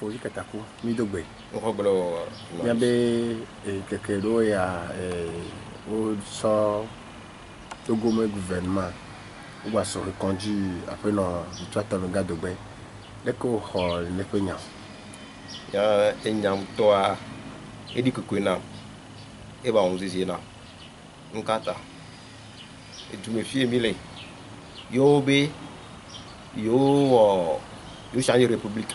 Foji Kataku, Midogbe. Ngoblo. Yabe Kekero ya au sort Togo gouvernement ou à se reconduire après non victoire dans le gars de Bé. Dès qu'on hall ne peut rien. Ya enyam toa edi kukwena eba onzizi na nkata etumefie mile yobe yo changer république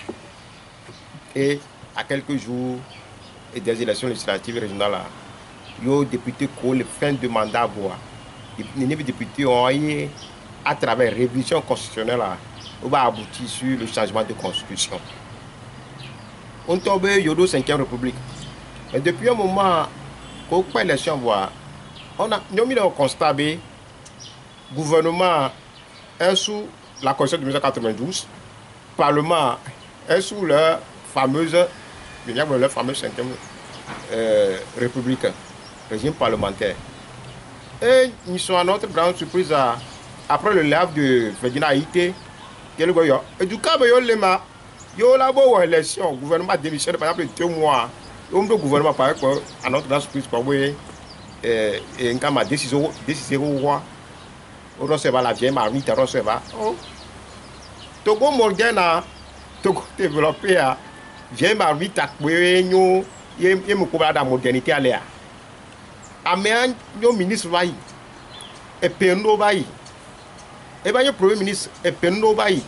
et à quelques jours des élections législatives régionales yo député ko le fin de mandat bois les députés ont eu à travers révision constitutionnelle on va aboutir sur le changement de constitution. On tombe Yodo 5e République. Et depuis un moment, quand on l'élection voit, on a mis le constat que le gouvernement est sous la Constitution de 1992, le Parlement est sous la fameuse 5e République, régime parlementaire. Et ils sont à notre grande surprise après le live de Ferdinand Haïté, et du coup, yo la bo élection gouvernement démissionne par exemple 2 mois le gouvernement par exemple à notre grande surprise quoi oui et ma décision roi on recevra la vieille marmite recevra Togo Morgana Togo développé à vieille marmite à nous y me couvrir la modernité à l'air amen yo ministre vai et pendo vai et ben yo premier ministre et pendo vai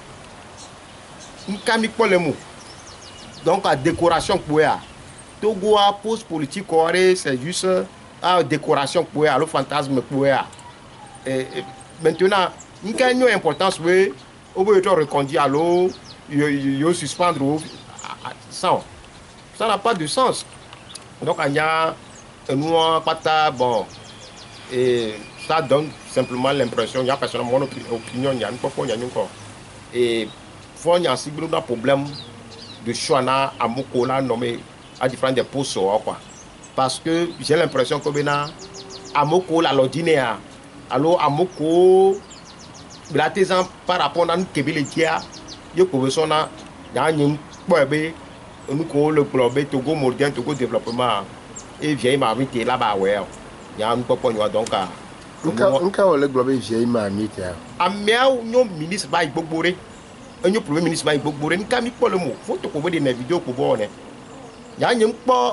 donc la décoration pour Togo a pose politique c'est juste la décoration pour le fantasme pour maintenant il y a une importance oui on peut être reconduit à l'eau il suspendre ça n'a pas de sens donc il y a un pas bon et ça donne simplement l'impression il y a personnellement mon opinion il y a une fois et faut y avoir un problème de choix à Mokola nommé à différents des postes quoi parce que j'ai l'impression que maintenant à Mokola l'ordinaire alors à Moko l'artisan par rapport à nous qui veut dire il faut na ya nyim bobe nous ko le club Togo moderne Togo développement et vieille marmite là-bas ouais ya nous pas donc on ka le globe vieille marmite a miao no ministre ba igbogbore un premier ministre va y beaucoup de cas, mais pas le mot. Faut que vous voyez des vidéos pour voir. Il y a un peu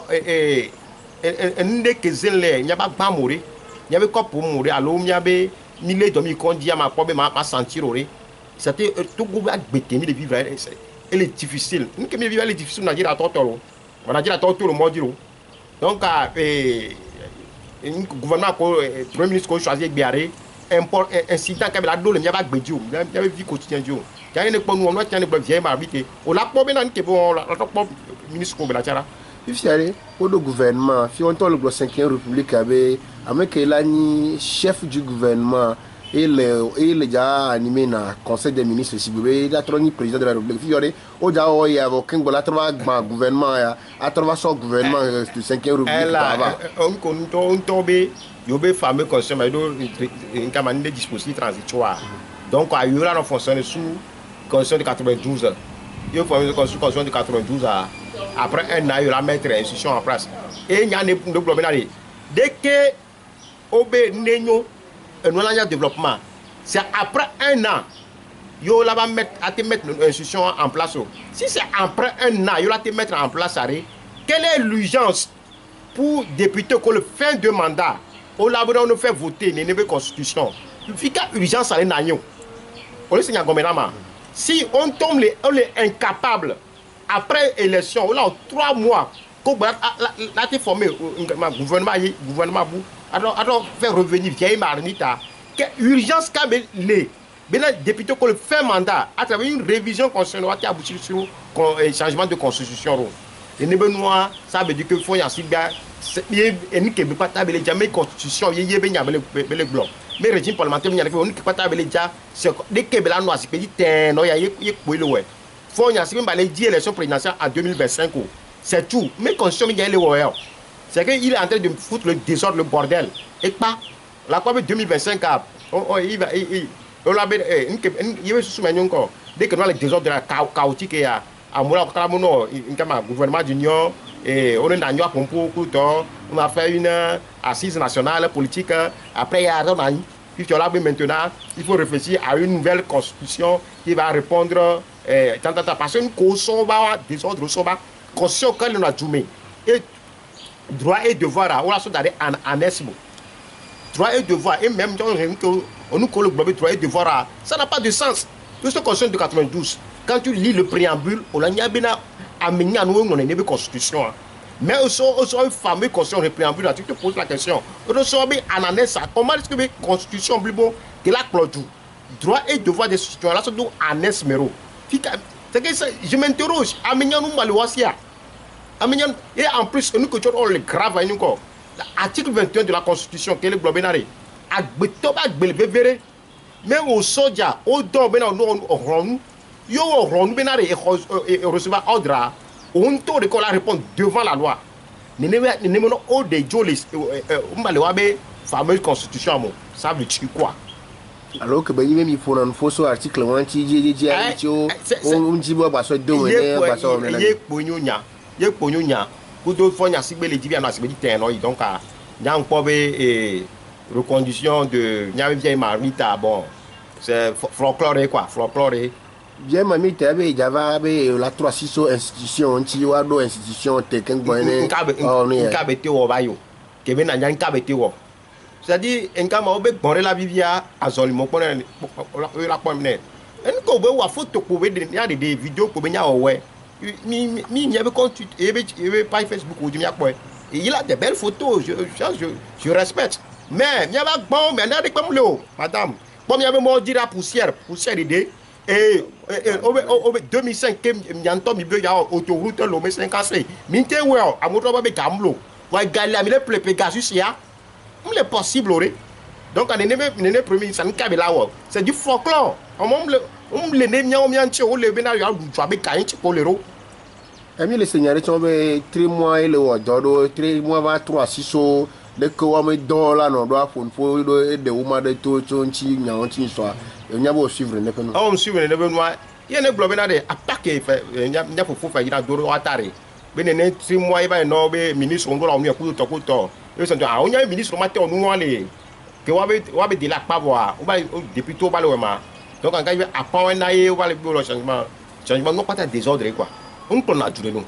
que il y a pas mourir. Il y avait quoi pour mourir. Alors il y avait mille de microndi à ma pomme ma sentir. C'était tout groupe à bêter de vivre. Elle est difficile. Nous qui vivons elle est difficile. On a dit à Tortoro. On a dit à Tortoro le mot. Donc le gouvernement premier ministre qu'on choisit Biarré incident qui avait la douleur. Il y avait Bédio. Il y avait vie quotidienne. Il y a une bonne on a une vieille marmite on l'a pas bien que bon la ministre comme la tiara if yare au gouvernement si on tourne le 5e République avec la chef du gouvernement et il est déjà animé dans conseil des ministres si vous voulez la trône président de la République if yare au déjà il y a aucun gouvernement à travers son gouvernement du 5e République on tombe yobe fameux conseil mais une campagne de dispositifs transitoires donc il y aura une fonction sous Constitution de 92. Il faut une Constitution de 92 après un an, il va mettre l'institution en place. Et il y a des problèmes. Dès que OB Nenyo un développement, c'est après un an, il va mettre l'institution en place. Si c'est après un an, il va te mettre en place. Quelle est l'urgence pour député que le fin de mandat, au laboratoire, on fait voter une nouvelle constitution. Il faut qu'il y ait urgence à l'année. Si on tombe on est incapable après l'élection, on a 3 mois, qu'on a été formé gouvernement alors faire revenir vieille marnita. Quelle urgence qu'a les députés qui ont fait mandat à travers une révision constitutionnelle qui aboutit sur un changement de constitution. Et les Benoît, ça veut dire qu'il faut y avoir une constitution, il y a le bloc. Mais le régime parlementaire, il y a dès que la noix se dit, il faut y avoir l'élection présidentielle en 2025. C'est tout. Mais la constitution, il y a c'est qu'il est en train de foutre le désordre, le bordel. Et pas, la COP 2025, il va, il va sous encore. Dès que nous avons le désordre chaotique, à moi, gouvernement d'union, et on est dans un pompo, on a fait une assise nationale politique. Après, il y a un maintenant, il faut réfléchir à une nouvelle constitution qui va répondre parce qu'une constitution va désordre, constitution quand on a joué. Et droit et devoir, on a sont en esmo. Droit et devoir, et même on nous colle le droit et devoir, ça n'a pas de sens. Tout ce constitution de 92, quand tu lis le préambule, on a amené à nous une constitution. Mais aussi, une fameuse constitution de préambule, tu te poses la question. Comment est-ce que la constitution de la clôture, droit et devoir des citoyens, là, c'est en esméro. Je m'interroge, et en plus, nous que on le grave, l'article 21 de la constitution, qui est le globénaré, mais au soja, au don, on recevoir ordre, on peut répondre devant la loi. Nous avons au des jolis, fameuse constitution, ça veut dire quoi? Alors que ben il faut un faux article on dit on dit bon bah ça deux ye kponyonya kudo fonya sigbe le dibia na sigbe ten no donc a nya npo be reconduction de nya vieille marmita bon c'est folklore quoi folklore bien mamita be java be la 360 institution ti wa do institution teken boné nkabete wo bayo kebe na nya nkabete wo c'est-à-dire nkama obe gbonre la bibia azoli mo pon la pon ne enko be wa photo ko be de ya de vidéo ko be nya owe mi avait compte pas Facebook ou et il a des belles photos je respecte mais il y avait bon mais n'a pas le madame comme il y avait mort dire la poussière idée et 2005 il entend mi be ya autoroute le 50 minte well amoto ba be kamlo wa galia mi le Pegasus ya il est possible donc on est premier ça n'kabe là c'est du folklore on le ne nya o mi anche o le be na ya du be kan ti ko le ro ami le seigneur tu be 3 mois et le dodo 3 mois va 3 6 le ko wa me dollar no do afon fo do de uma de to nchi nya on ti so nya bo suivre ne peno on suivre ne be noa ye ne globe na de attaque nya fo fa ira do atare be ne 3 mois e ba no be ministre on go la on ku to e so a on nya ministre ma te on no le ke wa be de la pa voir o ba député o ba le ma donc quand il apprend na ye o ba le changement non pas désordre quoi on peut la durée non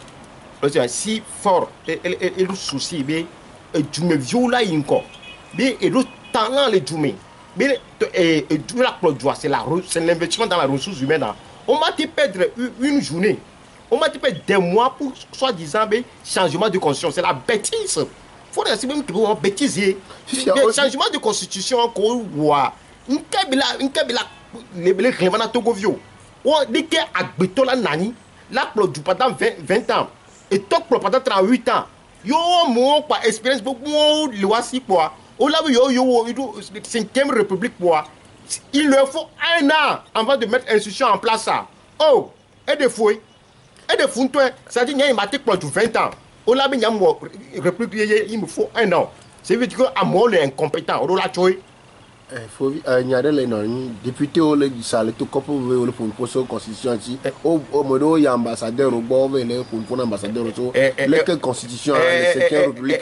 si fort et le souci be tu me viola encore mais et le talent les jume mais et tu la produire c'est l'investissement dans la ressource humaine on m'a dit perdre une journée on m'a dit perdre des mois pour soi-disant changement de constitution c'est la bêtise faut essayer même que on bêtisier changement de constitution qu'on voit une kabila les clémana togovio on dit que agbetola nani la produit pendant 20 ans et toc pendant 38 ans yo mo pas expérience beaucoup loi si quoi on l'a vu yo 5e république quoi il leur faut 1 an avant de mettre institution en place ça oh et des fouilles et des fountouins ça dit il m'a été produit 20 ans on l'a vu république il me faut 1 an c'est veut dire que à moi les incompétents on l'a tué faut nyare le non député o le sale to kopo we o le pour poso constitution ti o modo ya ambassadeur o bo we le pour ambassadeur so le que constitution le 5e république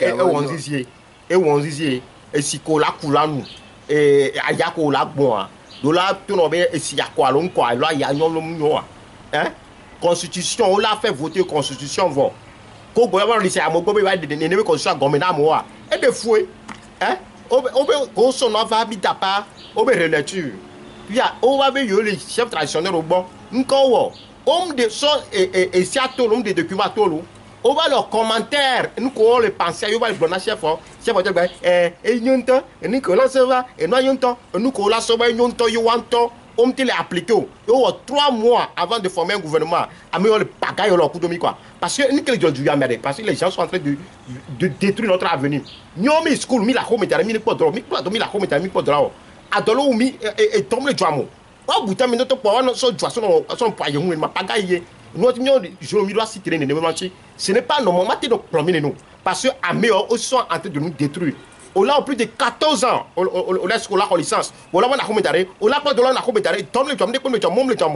et wonzizie e siko la kulanu e ayako la gbon do la to no be e si yakwa lo nko alo ya nyon lo mu hein constitution on l'a fait voter constitution vo ko go ba li se amogbo be ba de ne constitution gomina mo wa e de foué hein on son va habiter pas on be relecture puis on va be yo le chef traditionnel au bon nko wo homme de son et si atolo homme de document tolo on va leur commentaire nous ko le penser yo va le chef de ba nyonto ni ko la se va et no nyonto nous ko la so ba nyonto yo wanto on te les appliquer yo 3 mois avant de former un gouvernement a me le pagaille leur coup de mi quoi parce que ni que les gens du yamere parce que les gens sont en train de détruire notre avenir nyomi school mi la home tare mi ko dro mi la home tare mi ko dro adolo mi et tombe le joamo wa buta mi no to po wa no so joa so po aye hu ma pagaille nous je me dois citer ce n'est pas normalement de promener nous parce que à meilleur ils sont en train de nous détruire on a plus de 14 ans on laisse la licence on a home tare on a pas de la home tare tombe le joamo de ko le joamo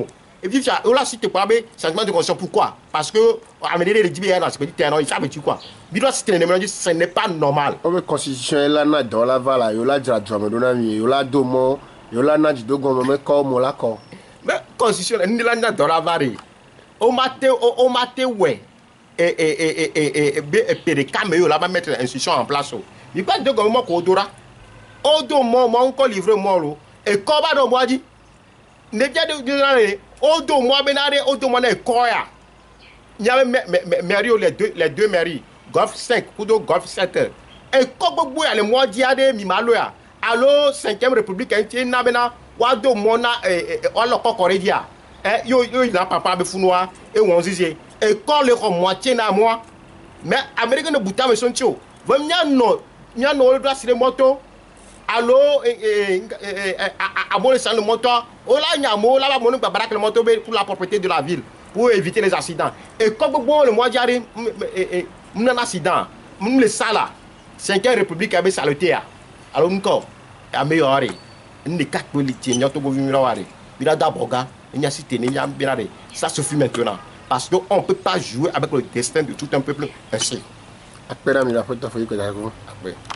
Et puis, là, si tu parles de changement de conscience, pourquoi? Parce que, à mener les débits, ils savent quoi? Ce n'est pas normal. On veut constitution, là, na dans la vala, yo la dra drum, yo la domo, yo la na jidogo, mais comme la ko. Mais constitution, ni la na dans la vari. O mate, ouais. Et PDK, yo là, va mettre l'institution en place. Il pas de gouvernement qu'on dora. O do mo encore livré moi, et comme va do moi dit. Ne dia de Odo moi benare Odo moi na koya. Il y avait mairie les deux mairies, Golf 5 ou Golf 7. Et comme beaucoup les mois diade mi maloya. Allo 5e République entière na bena wado mona olo kokoredia. Yo il a papa be funwa et wonzizie. Et quand le moitié na moi. Mais Américain ne bouta me soncho. Vanya no nya no doit sur les motos. Allo abonner sur le moteur. Oh là, il y a un mot là, mon le moteur pour la propriété de la ville, pour éviter les accidents. Et comme bon, le mois d'arrêt, un accident, le sala, 5e République avait saleté. Alors, encore, amélioré. Une des 4 politiques, il y a tout le monde. Il y a d'abord, il y a cité, il y a bien. Ça suffit maintenant. Parce qu'on ne peut pas jouer avec le destin de tout un peuple ainsi. Après, il a fait